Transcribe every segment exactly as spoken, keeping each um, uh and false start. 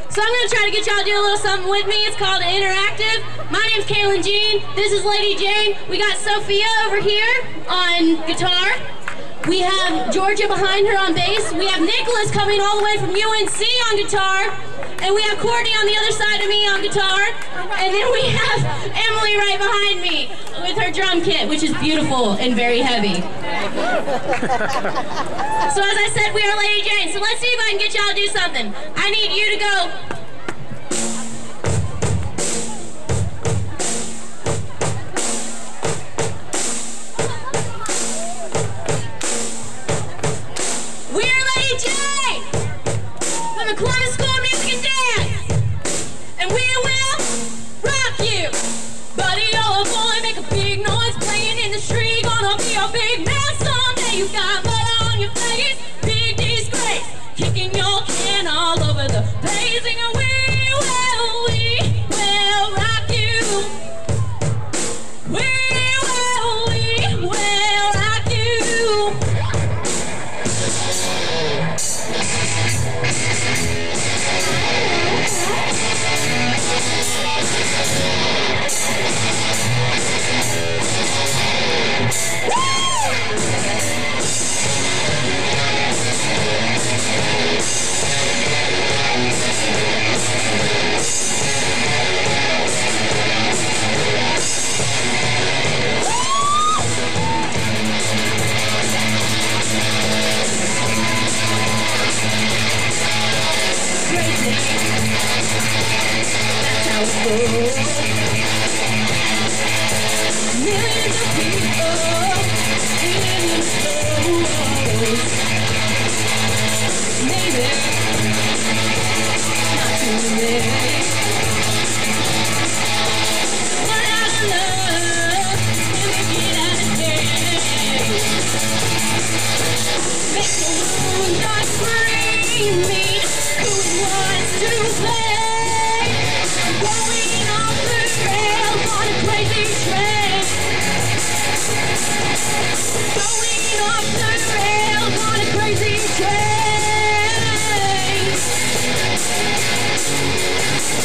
So I'm going to try to get y'all to do a little something with me. It's called an interactive. My name's Jayne. This is Lady Jayne. We got Sophia over here on guitar. We have Georgia behind her on bass. We have Nicholas coming all the way from U N C on guitar. And we have Courtney on the other side of me on guitar. And then we have Emily right behind me with her drum kit, which is beautiful and very heavy. So as I said, we are Lady Jayne. So let's see if I can get y'all to do something. I need you to go. We're Lady Jayne from the Columbus School of Music and Dance. And we will rock you. Buddy, oh boy, make a big noise playing in the street. Gonna be a big man someday. You got mud on your face, big disgrace. Kicking your can all over the place. And we will, we will rock you. We will, we will rock you. Millions of people in the stores. Maybe not too late. Run out of love and we get out of here. Make the moon start screaming. Who wants to play? Going off the rails on a crazy train. Going off the rails on a crazy train.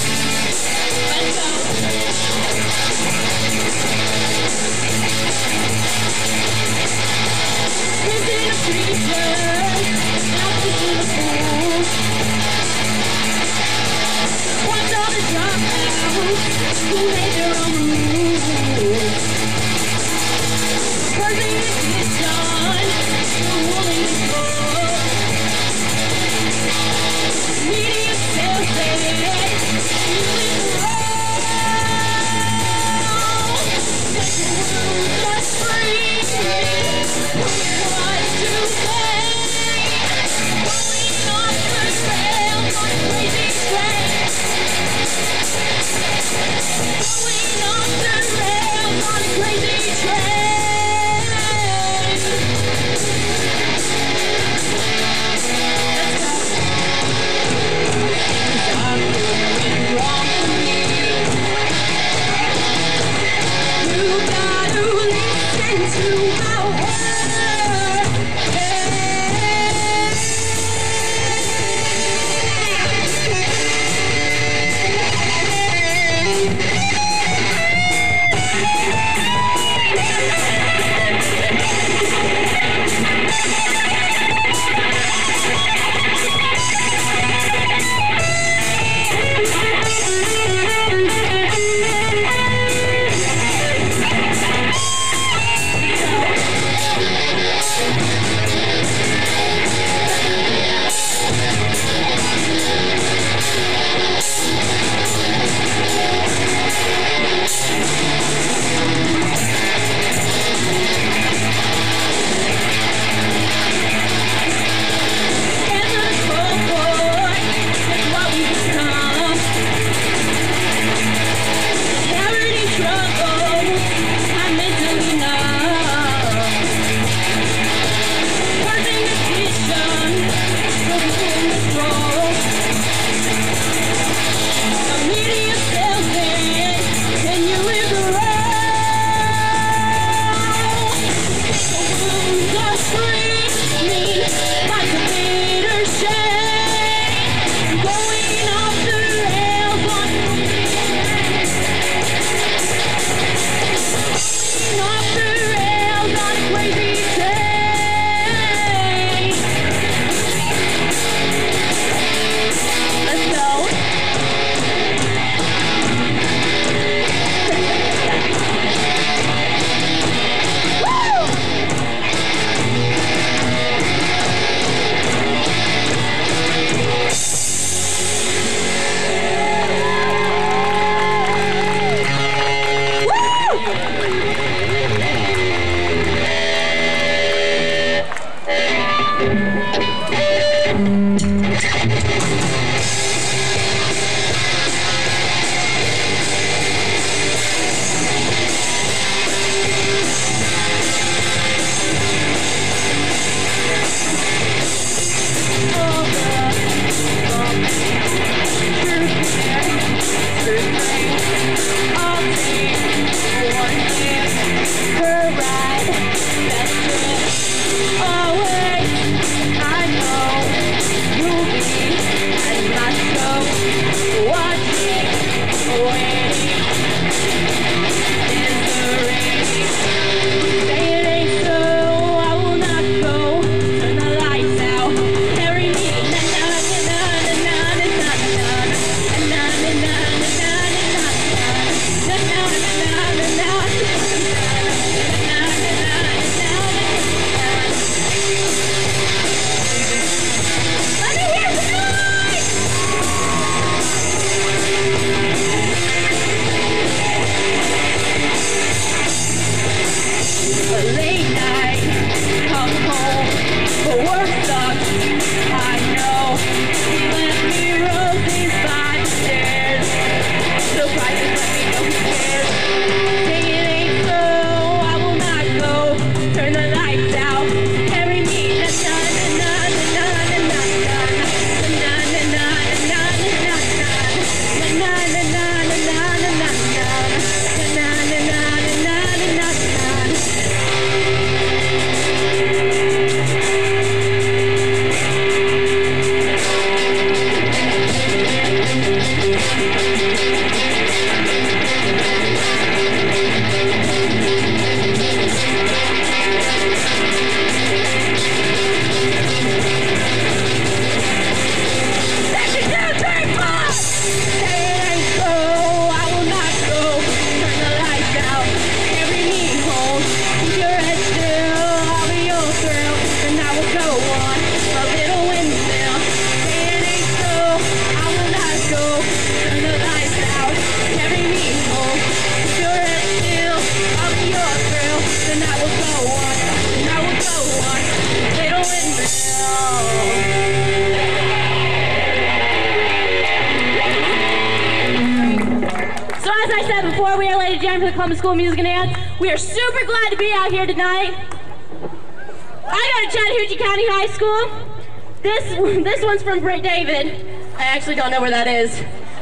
So as I said before, we are Lady Jayne for the Columbus School of Music and Dance. We are super glad to be out here tonight. I go to Chattahoochee County High School. This this one's from Britt David. I actually don't know where that is.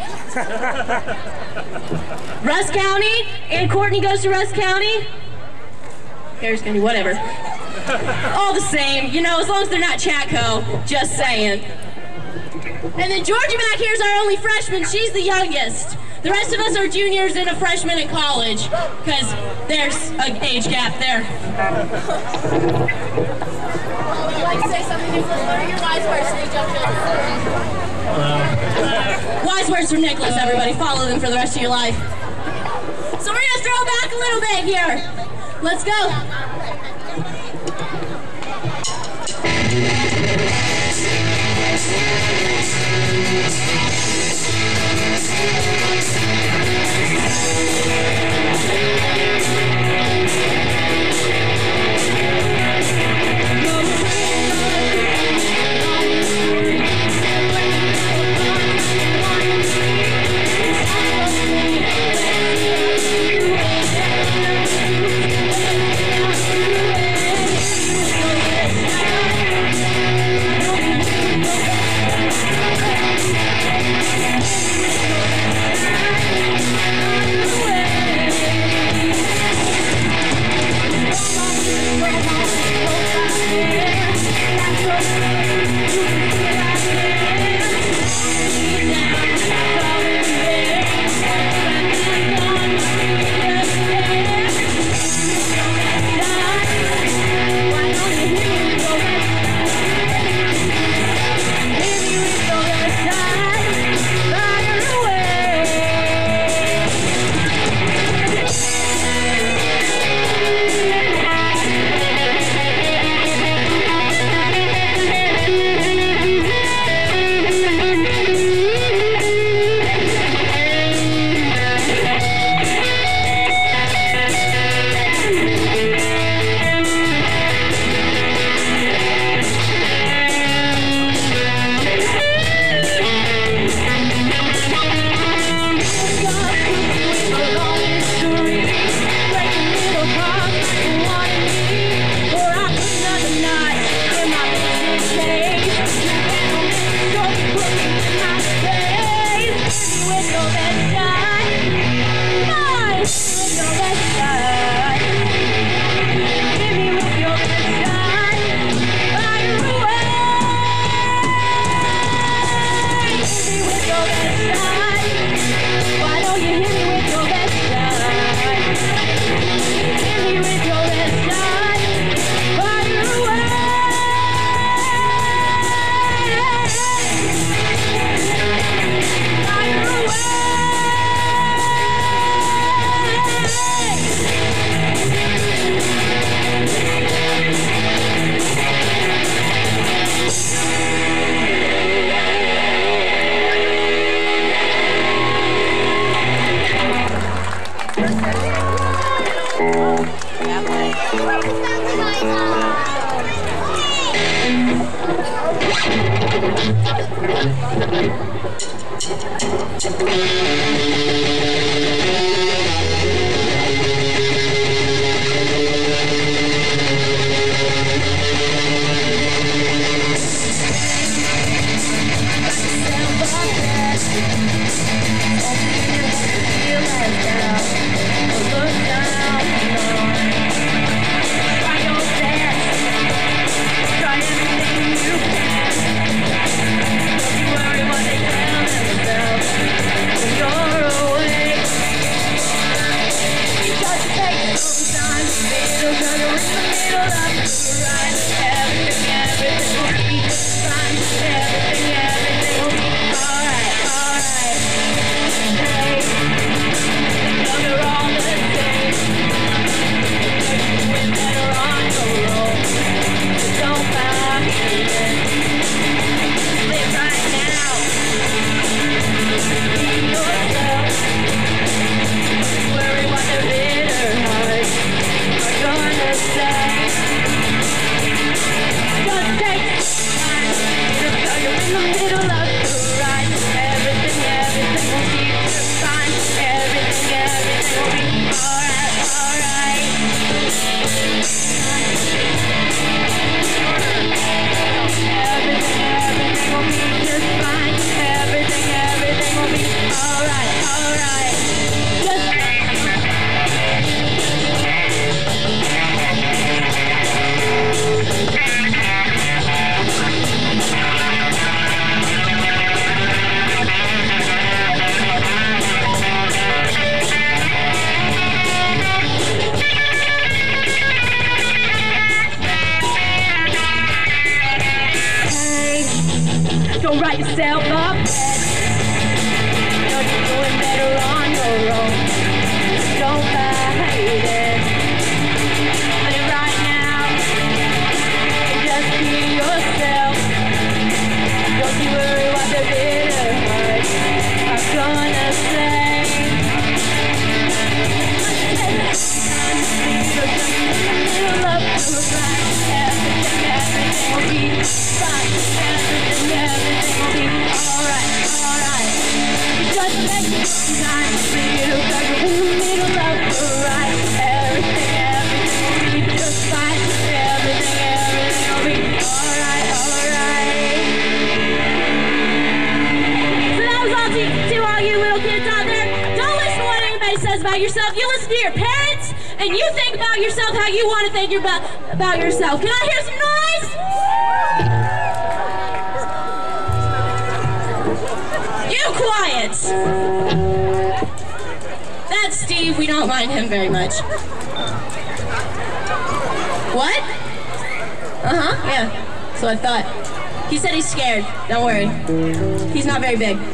Russ County, and Courtney goes to Russ County. Harris County, whatever. All the same, you know, as long as they're not Chatco, just saying. And then Georgia back here is our only freshman. She's the youngest. The rest of us are juniors and a freshman in college, because there's an age gap there. Would you like to say something, Nicholas? What are your wise words to each other? Wise words from Nicholas, everybody. Follow them for the rest of your life. So we're going to throw back a little bit here. Let's go. Take Don't write yourself up. You're doing better on your own. Don't fight it. But right now, just be yourself. Don't you worry what the bitter hearts are gonna say. Little love to right. Everything, everything will be fine. Everything, everything will be alright, alright. Just make time for you, cause we're in the middle of the ride. Everything, everything will be just fine. Everything, everything will be alright, alright. So that was all to, to all you little kids out there. Don't listen to what anybody says about yourself. You listen to your parents, and you think about yourself how you want to think about, about yourself. Can I hear some noise? You quiet. That's Steve. We don't mind him very much. What? Uh-huh, yeah. So I thought. He said he's scared. Don't worry. He's not very big.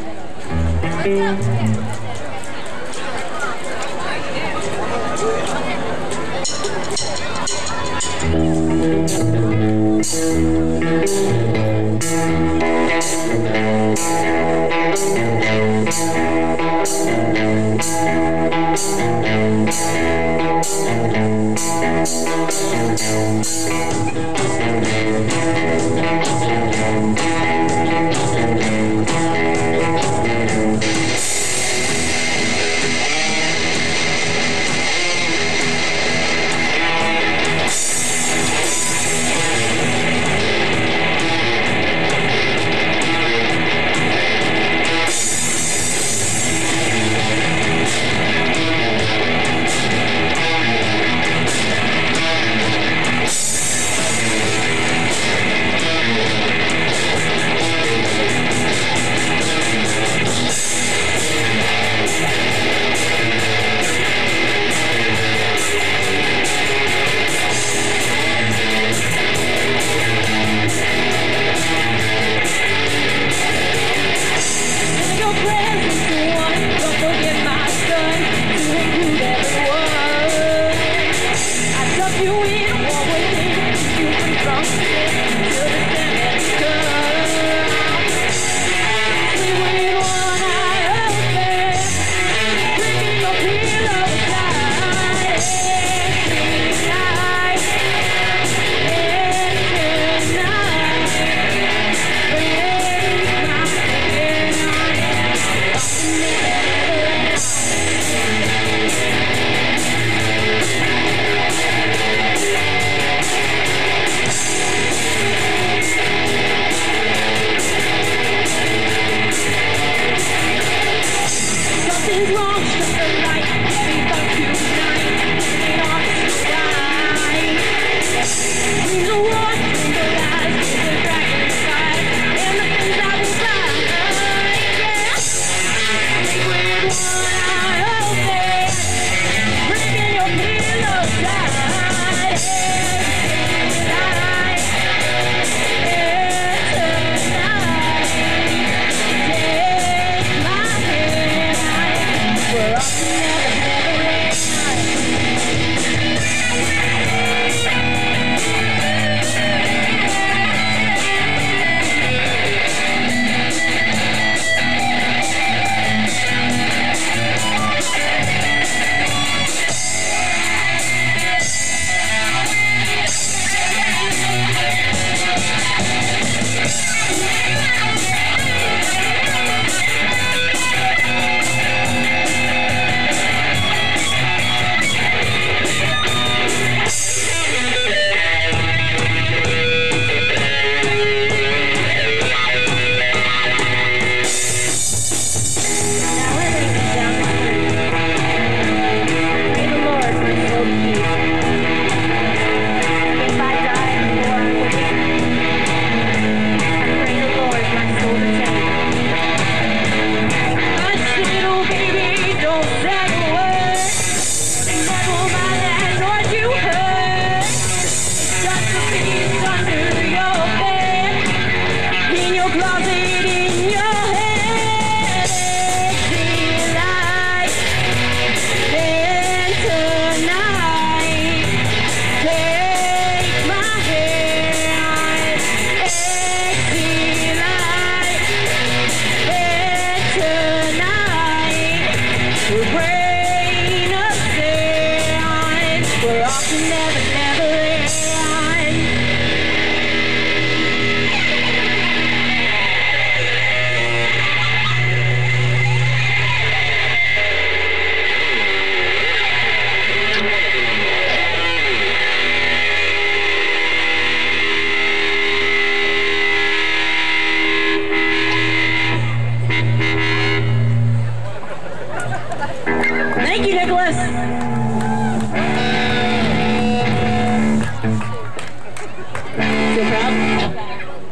closet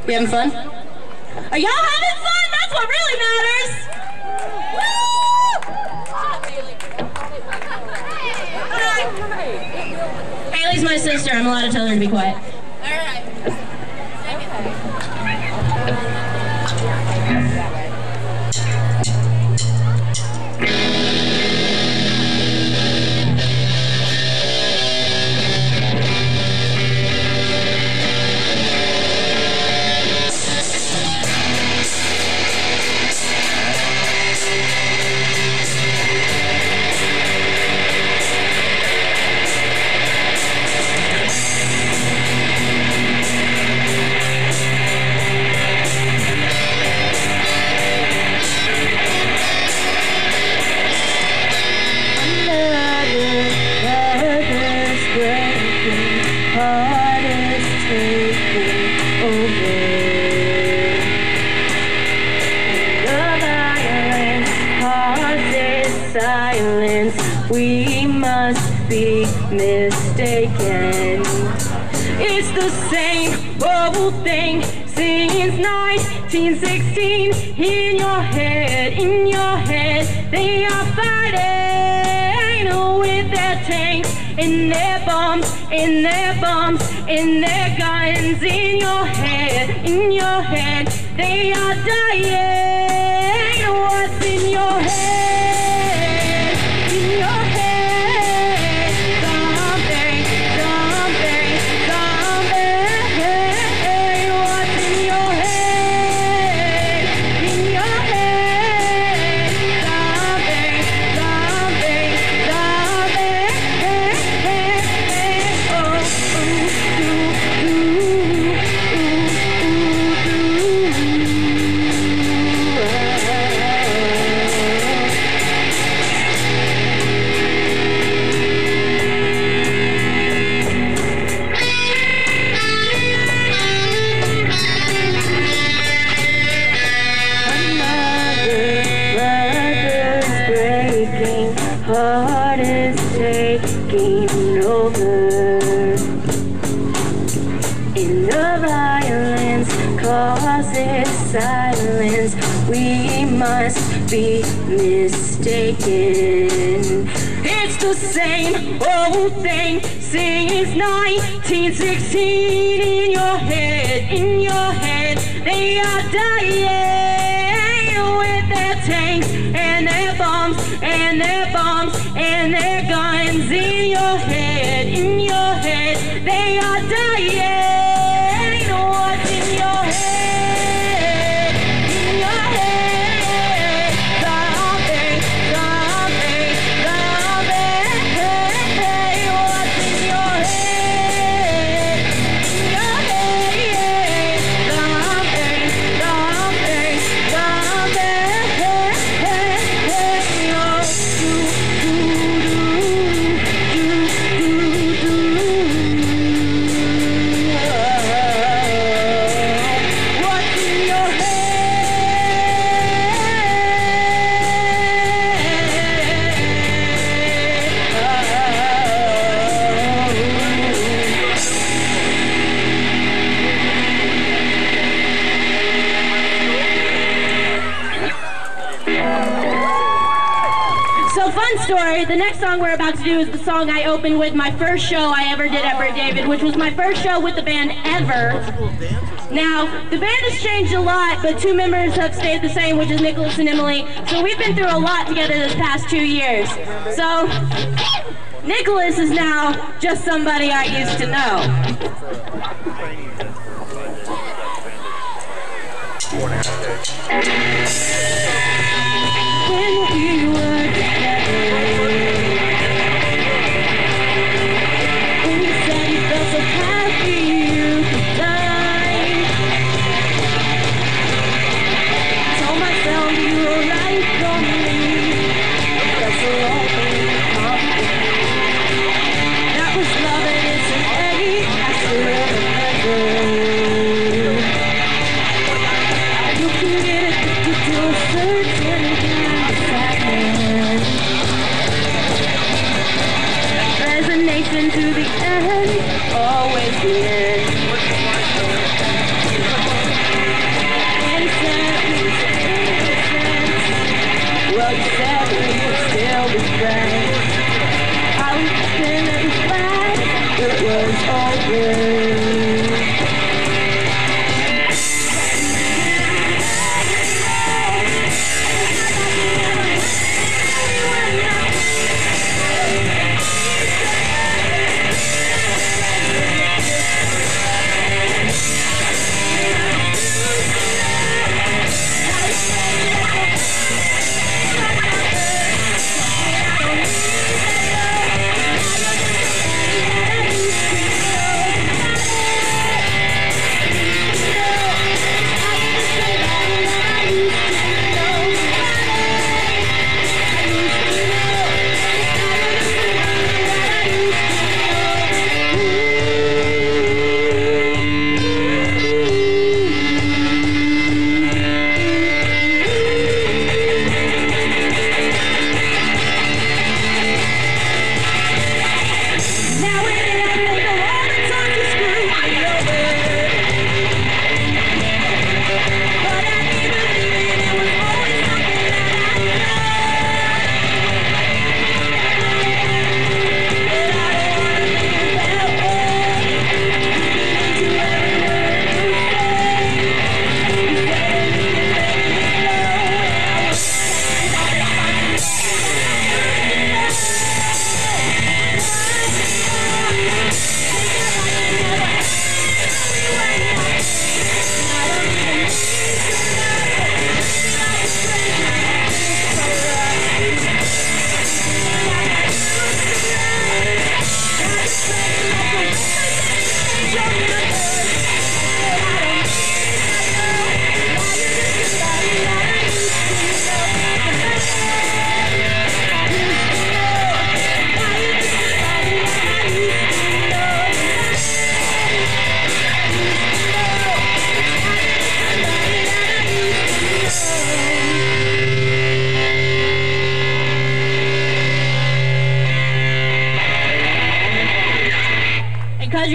We having fun? Are y'all having fun? That's what really matters. Woo! Haley's my sister. I'm allowed to tell her to be quiet. All right. We must be mistaken. It's the same old thing since nineteen sixteen. In your head, in your head, they are fighting with their tanks and their bombs, and their bombs, and their guns. In your head, in your head, they are dying. What's in your head? In your head, something, something, something. What's in your head? In your head, something, something, something. Oh, ooh, ooh, heart is taking over. In the violence causes silence. We must be mistaken. It's the same old thing since nineteen sixteen. In your head, in your head, they are dying with their tanks and their bombs and their bombs and their guns. In your head, in your head, they are dying. What's in your head? In your head, something, something, something. What's in your head? In your head, something, something, So fun story, the next song we're about to do is the song I opened with my first show I ever did at Britt David, which was my first show with the band ever. Now, the band has changed a lot, but two members have stayed the same, which is Nicholas and Emily. So we've been through a lot together this past two years. So, Nicholas is now just somebody I used to know. When we were together, when you said you felt so happy you could die, I told myself you were right for me. That's the wrong thing to come. That was love and it's an eggy after ever. You can get addicted to a certain kind of sadness. Resignation to the end, always the end.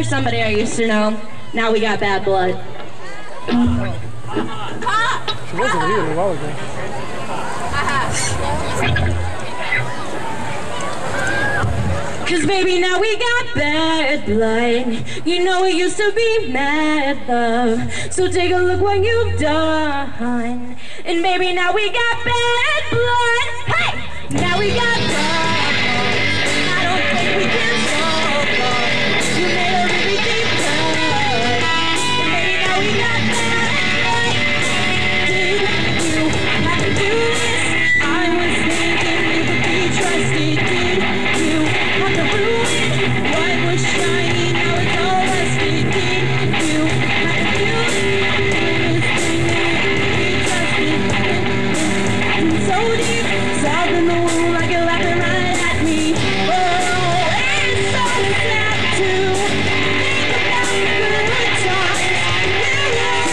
you're somebody I used to know. Now we got bad blood. She was over here a while ago. Cause baby, now we got bad blood. You know it used to be mad love. So take a look what you've done. And baby, now we got bad blood. Hey! Now we got bad blood. I don't think we can solve them. You made a really deep cut. And baby, now we got bad blood. Did you have to do this? I was thinking you could be trusted. Did you have to ruin what was shiny? Now it's all rusted. Did you have to do this? So deep, south in the womb, like you're laughing right at me. Oh, it's so sad to think about the good times we had.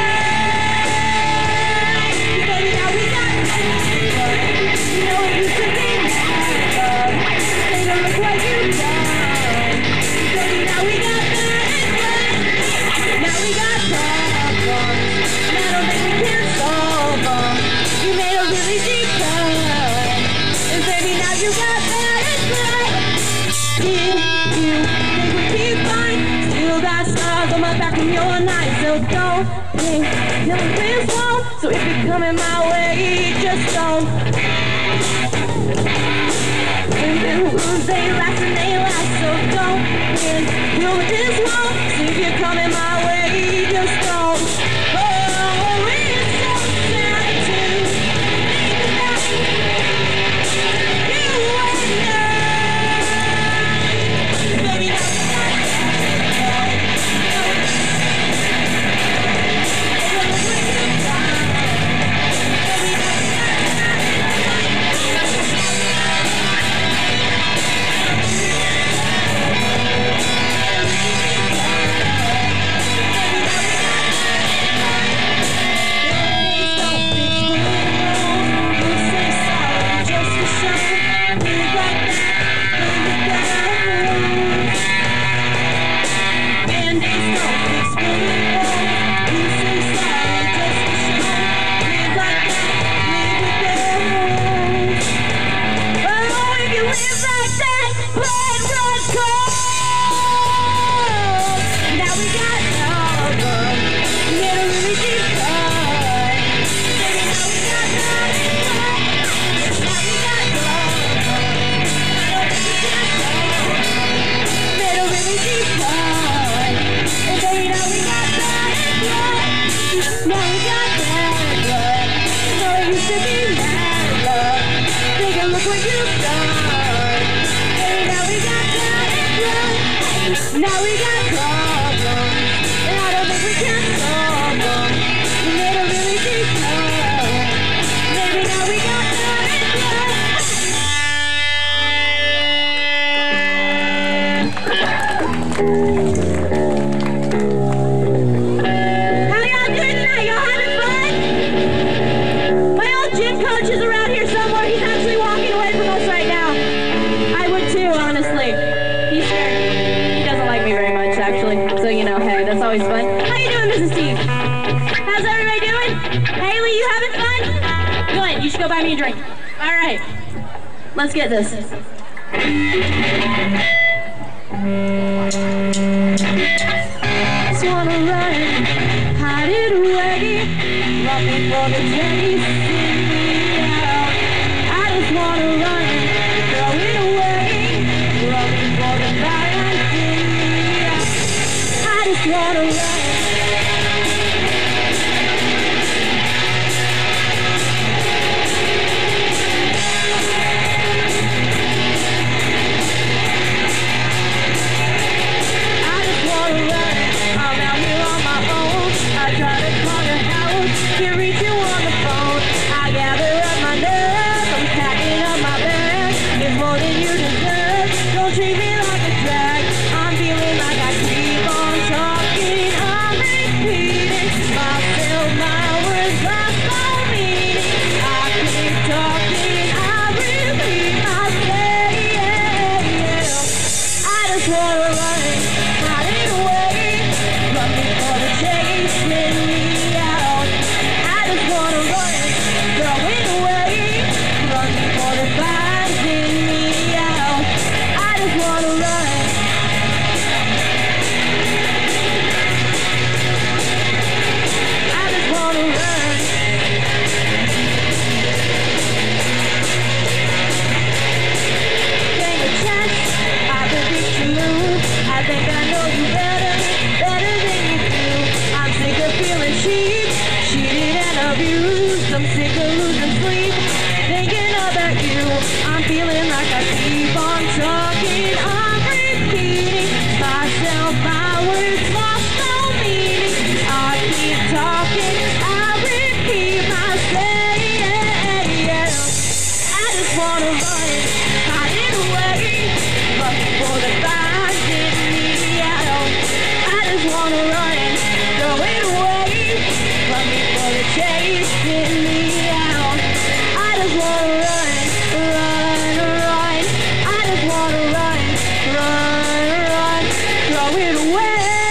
Baby, now we got bad blood. You know it used to be mad love. Take a look what you've done. Baby, now we got bad blood. Now we got problems, and I don't think we can solve them. You made a really deep cut, and baby, now you got bad blood. Did you think we'd be fine? Still got scars on my back from your knife, so don't think killing this won't. So if you're coming my way, just don't. And then wounds, they last and they last, so don't win. You'll this won't. So if you're coming my way, just don't. Oh, it's so sad to think about you and I. Baby, now we got Now we got problems, and I don't think we can solve them. We made a really deep cut. Maybe now we got bad How y'all doing tonight? Y'all having fun? My old gym coach is around here somewhere. He's actually walking away from us right now. I would too, honestly. He's scared. Me very much, actually. So, you know, hey, that's always fun. How you doing, Missus Steve? How's everybody doing? Haley, you having fun? Good. You should go buy me a drink. All right. Let's get this. Just wanna run, hide it away, run before the day sends me out. I just wanna run, throw it away, run before the fire. I just wanna run. I just wanna run. I'm out here on my own. I try to call your house, can't reach you on the phone. I gather up my nerves, I'm packing up my bag. It's more than you deserve. Don't treat me like a drag. I'm feeling like I keep on talking. confused, I'm sick of losing sleep, thinking about you. I'm feeling like I keep on talking, I'm repeating myself, my words lost no meaning. I keep talking, I repeat myself. I just wanna run it, hide it away, looking for the finding me out. I just wanna run it, throw it away, looking for the chasing me out. I just wanna run, run, run. I just wanna run, run, run, throw it away.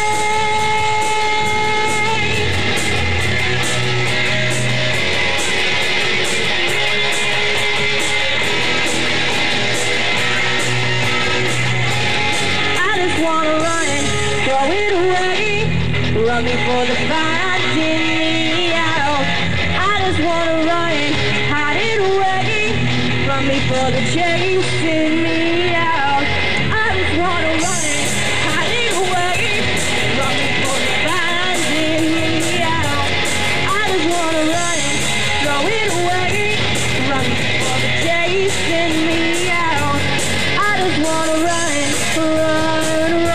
Wanna run, throw it away, run me for the finding me out. I just wanna run, hide it away, run me for the chasing me out. I just wanna run, hide it away, run me for the finding me out. I just wanna run, throw it away, run me for the chasing me out. I just wanna run, run.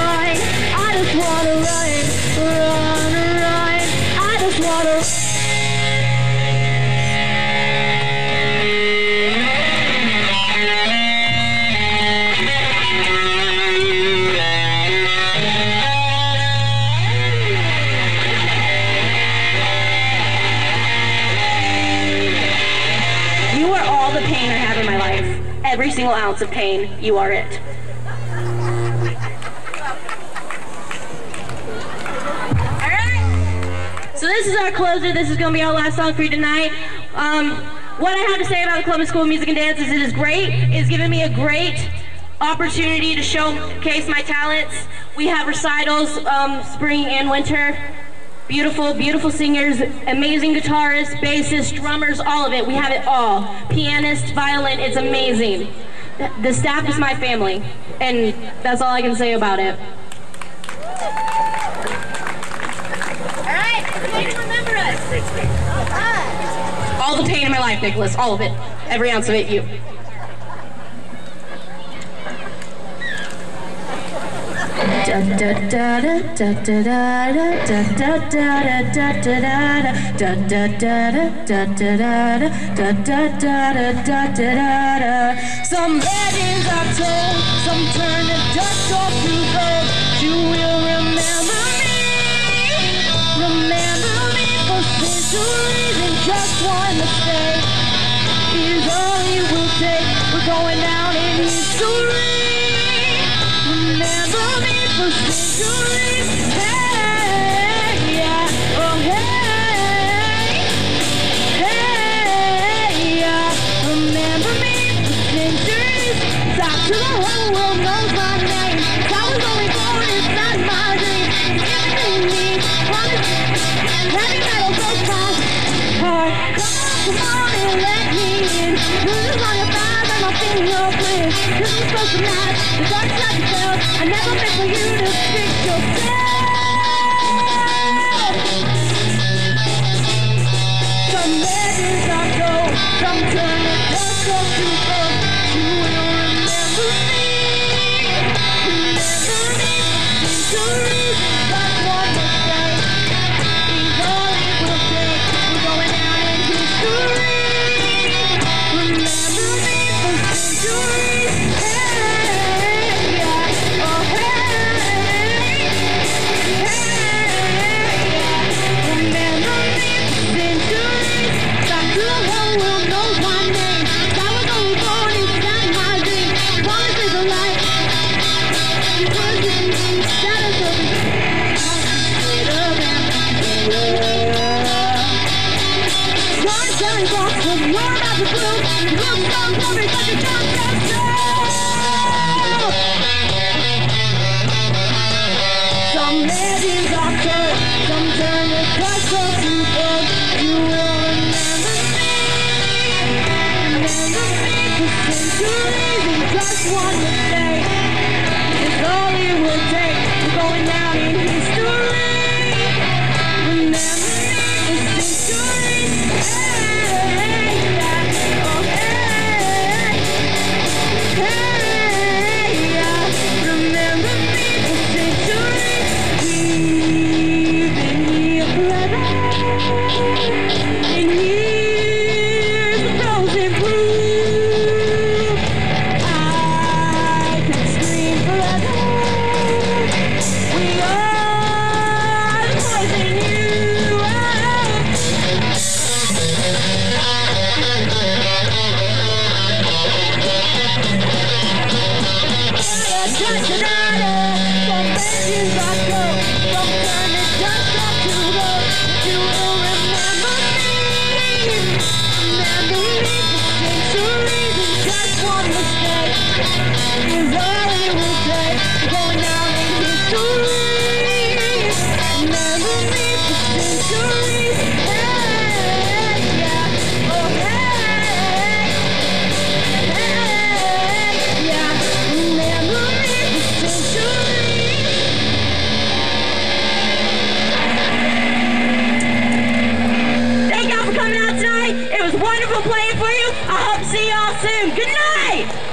You are all the pain I have in my life. Every single ounce of pain, you are it. So this is our closer. This is going to be our last song for you tonight. Um, what I have to say about the Columbus School of Music and Dance is it is great. It's given me a great opportunity to showcase my talents. We have recitals um, spring and winter. Beautiful, beautiful singers, amazing guitarists, bassists, drummers, all of it. We have it all. Pianist, violin, it's amazing. The staff is my family, and that's all I can say about it. Remember us. All the pain in my life, Nicholas. All of it. Every ounce of it, you. Da da da da da da da da da da da da da da da da da. Some legends are told, some turn to dust or to gold. You will remember me, remember me for centuries, and just one mistake is all it will take. We're going down in history. Remember me for centuries. Hey, yeah, oh hey, hey, yeah. Remember me for centuries. Talk to the whole world knows my name. I was only born inside my dream. Everything me, promise. Heavy metal goes my heart. Come on, come on and let me in. This is on your thighs and my fingerprints. This is supposed to match the dark side yourself. I never meant for you to fix yourself. Some legends are gold, some turn to dust or to gold. You will remember me, remember me, centuries. But one mistake is all it will take. We're going down in history. Remember me for centuries. Hey, yeah, oh hey, hey, yeah. Remember me for centuries. Back to the whole world knows my name. I was only born inside my dream. Promises of life. Because it's me, shadows of me. You're telling folks what you're about to do. Look so perfect, but you don't say so. Some legends are told, some turn to dust or to gold. You will remember me, remember me for centuries, and just one mistake is all it will take. We're going down in history. Remember me for centuries. is all it will take. Going down in history. Memory for centuries. Hey, yeah, oh hey, hey, yeah. Memory for centuries. Thank y'all for coming out tonight. It was wonderful playing for you. I hope to see y'all soon. Good night.